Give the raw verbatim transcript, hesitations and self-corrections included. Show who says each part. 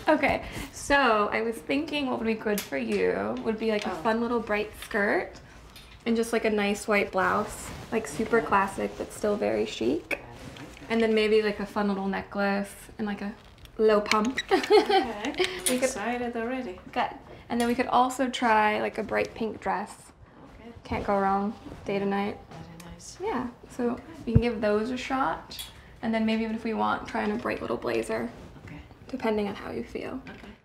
Speaker 1: Okay, so I was thinking what would be good for you would be like a
Speaker 2: Oh.
Speaker 1: fun little bright skirt and just like a nice white blouse, like super classic but still very chic. And then maybe like a fun little necklace and like a low pump.
Speaker 2: Okay.
Speaker 1: We
Speaker 2: I'm
Speaker 1: could-
Speaker 2: excited already.
Speaker 1: Good. And then we could also try like a bright pink dress.
Speaker 2: Okay.
Speaker 1: Can't go wrong, day to night.
Speaker 2: Very nice.
Speaker 1: Yeah, so we can give those a shot. And then maybe even if we want, try on a bright little blazer,
Speaker 2: Okay.
Speaker 1: depending on how you feel.
Speaker 2: Okay.